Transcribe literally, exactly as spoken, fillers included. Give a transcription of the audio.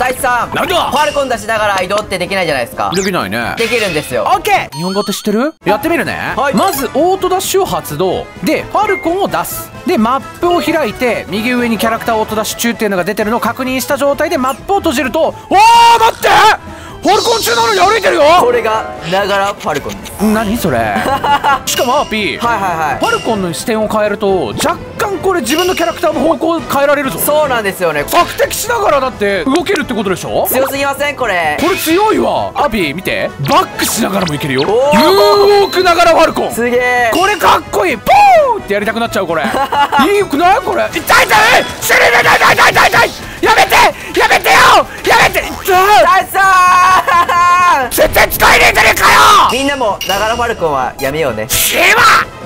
大地さん。 なんだ。 ファルコン出しながら移動ってできないじゃないですか。 できないね。 できるんですよ。 オッケー。日本語って知ってる？やってみるね。 はい。 まずオートダッシュを発動でファルコンを出す。でマップを開いて右上にキャラクターオートダッシュ中っていうのが出てるのを確認した状態でマップを閉じると、おー待って、ファルコン中なのに歩いてるよ。 これがながらファルコンです。 何それしかもアーピー、 はいはいはい。 ファルコンの視点を変えると若干これ自分のキャラクターの方向を変えられるぞ。 そうなんですよね。 索敵しながらだって動けるってことでしょ。 強すぎませんこれ。 これ強いわ。アーピー見て、バックしながらもいけるよ。ムおーーンウォークながらファルコン、 すげえ。 これかっこいい。ポーってやりたくなっちゃうこれいいよくないこれ。痛い痛い死ぬ痛い痛い痛い痛い痛い、やめてやめてよやめて。痛い大地さん絶対使えねえじゃねえかよ。 みんなもながらファルコンはやめようね。 シェーバー